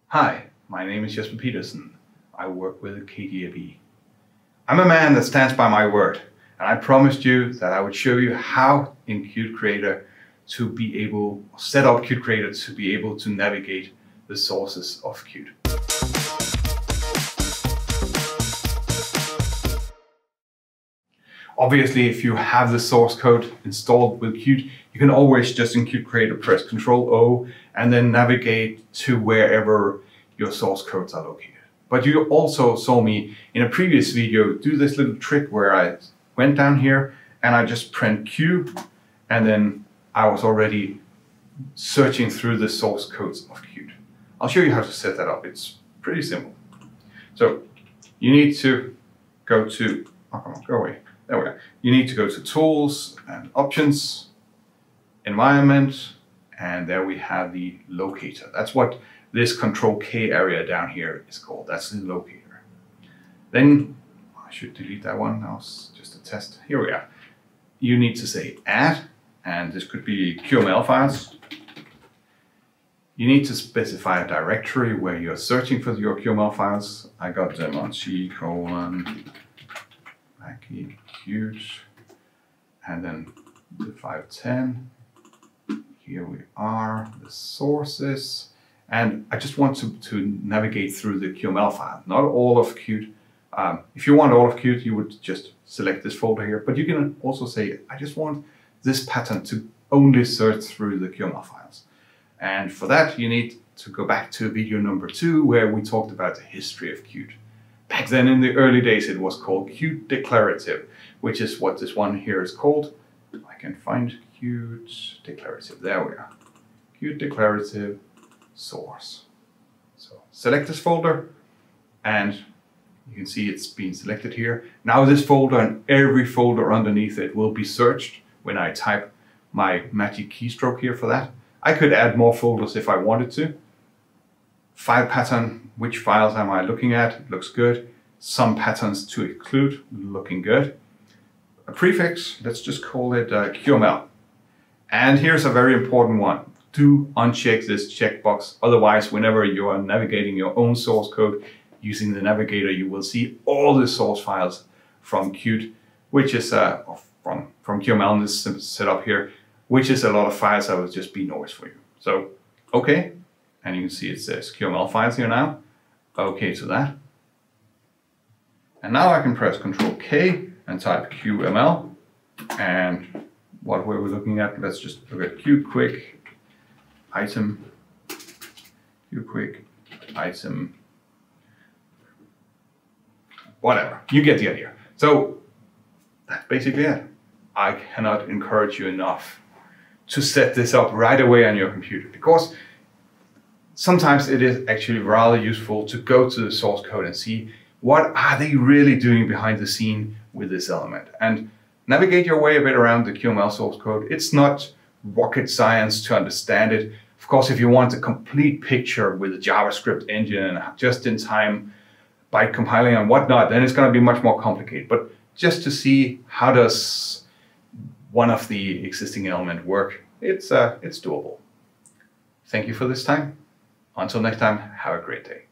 Hi, my name is Jesper Pedersen. I work with KDAB. I'm a man that stands by my word, and I promised you that I would show you how in Qt Creator to be able, set up Qt Creator to be able to navigate the sources of Qt. Obviously, if you have the source code installed with Qt, you can always just in Qt Creator press Ctrl-O and then navigate to wherever your source codes are located. But you also saw me in a previous video do this little trick where I went down here and I just print Q, and then I was already searching through the source codes of Qt. I'll show you how to set that up. It's pretty simple. So you need to go to, oh, come on, go away. There we go. You need to go to Tools and Options, Environment, and there we have the Locator. That's what this Control-K area down here is called. That's the Locator. Then, I should delete that one. That was just a test. Here we are. You need to say Add, and this could be QML files. You need to specify a directory where you're searching for your QML files. I got them on C:, Qt, and then the 510. Here we are, the sources, and I just want to navigate through the QML file, not all of Qt. If you want all of Qt, you would just select this folder here, but you can also say, I just want this pattern to only search through the QML files. And for that, you need to go back to video number 2, where we talked about the history of Qt. Back then in the early days, it was called Qt Declarative, which is what this one here is called. I can find Qt Declarative. There we are. Qt Declarative source. So select this folder, and you can see it's been selected here. Now this folder and every folder underneath it will be searched when I type my magic keystroke here for that. I could add more folders if I wanted to. File pattern, which files am I looking at? Looks good. Some patterns to include, looking good. A prefix, let's just call it QML. And here's a very important one. Do uncheck this checkbox. Otherwise, whenever you are navigating your own source code using the navigator, you will see all the source files from Qt, which is from QML in this setup here, which is a lot of files that will just be noise for you. So, okay. And you can see it says QML files here now. Okay to that. And now I can press Ctrl-K and type QML. And what were we looking at? Let's just look at QQuick item. QQuick item. Whatever. You get the idea. So that's basically it. I cannot encourage you enough to set this up right away on your computer, because sometimes it is actually rather useful to go to the source code and see what are they really doing behind the scene with this element, and navigate your way a bit around the QML source code. It's not rocket science to understand it. Of course, if you want a complete picture with a JavaScript engine and just in time by compiling and whatnot, then it's going to be much more complicated. But just to see how does one of the existing element work, it's doable. Thank you for this time. Until next time, have a great day.